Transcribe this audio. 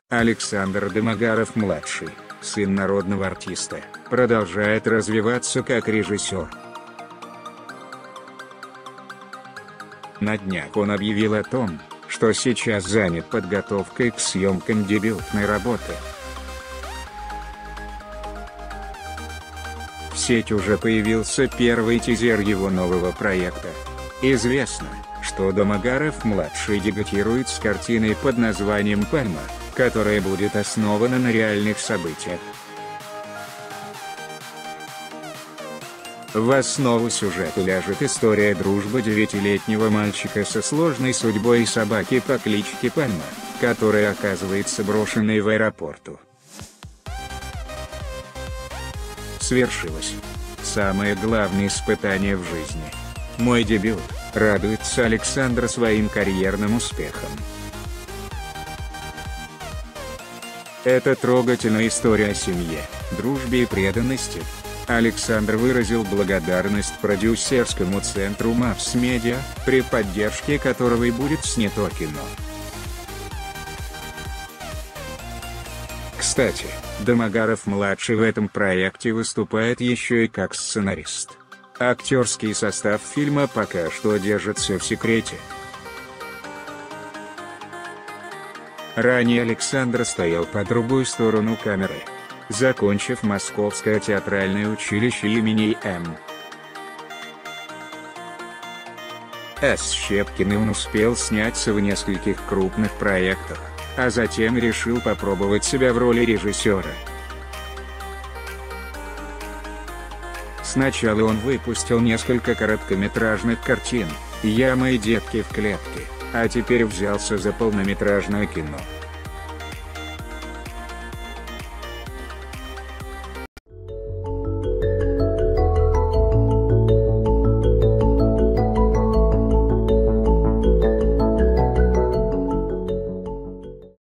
Александр Домогаров-младший, сын народного артиста, продолжает развиваться как режиссер. На днях он объявил о том, что сейчас занят подготовкой к съемкам дебютной работы. В сети уже появился первый тизер его нового проекта. Известно, что Домогаров-младший дебютирует с картиной под названием «Пальма», которая будет основана на реальных событиях. В основу сюжета ляжет история дружбы 9-летнего мальчика со сложной судьбой и собаки по кличке Пальма, которая оказывается брошенной в аэропорту. Свершилось самое главное испытание в жизни. Мой дебют, радуется Александр своим карьерным успехом. Это трогательная история о семье, дружбе и преданности. Александр выразил благодарность продюсерскому центру Maps Media, при поддержке которого и будет снято кино. Кстати, Домогаров-младший в этом проекте выступает еще и как сценарист. Актерский состав фильма пока что держится в секрете. Ранее Александр стоял по другую сторону камеры. Закончив Московское театральное училище имени М. С. Щепкина, он успел сняться в нескольких крупных проектах, а затем решил попробовать себя в роли режиссера. Сначала он выпустил несколько короткометражных картин «Я, мои детки в клетке», а теперь взялся за полнометражное кино.